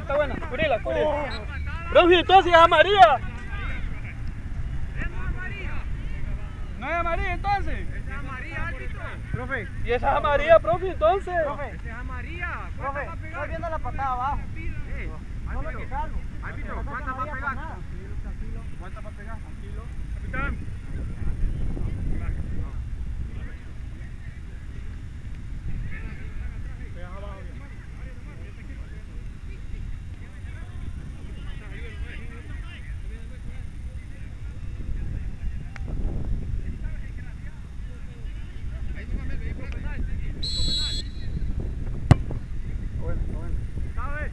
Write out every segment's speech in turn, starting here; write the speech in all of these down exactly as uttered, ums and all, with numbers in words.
está buena. Curila, curila. Profe, entonces es amarilla. ¿No es amarilla entonces? Esa es amarilla, árbitro. Profe. ¿Y esa es amarilla, profe, entonces? Profe. Esa es amarilla. Profe, estoy viendo la patada abajo. Eh, Solo árbitro. tocarlo. Árbitro, ¿cuántas va a pegar? Tranquilo, tranquilo. ¿Cuántas va a pegar? Tranquilo. Capitán. Bueno, bueno. ¿Sabes?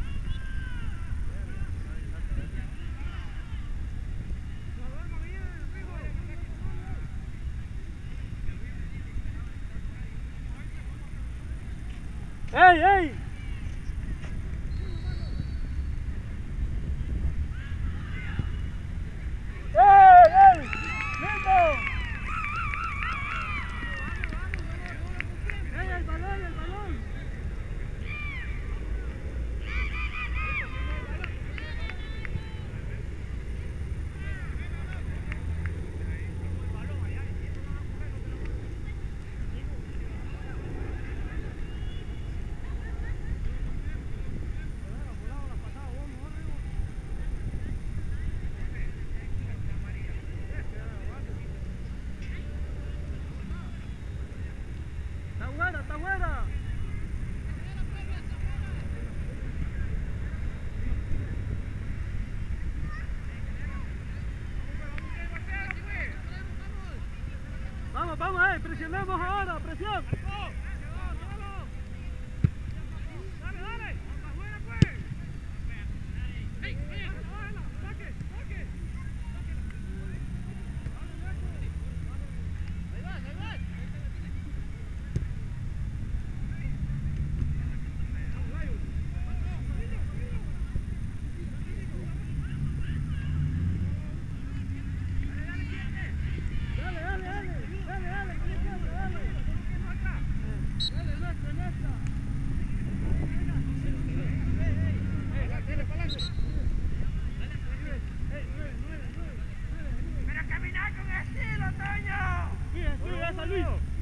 ¡Ey, ey! ¡Ey, ey! ¡Listo! ¡Ey, el balón, el balón! ¡Está buena, está buena! Vamos, vamos, eh, presionemos ahora, presión. Dale, dale. Afuera, pues. Saque, saque. Ahí va, ahí va. Dale, dale, dale. Dale, dale, con ese hombre, dale. Dale, nuestra, nuestra. Pero caminar con estilo, Toño. Cuida, cuida, esa Luis.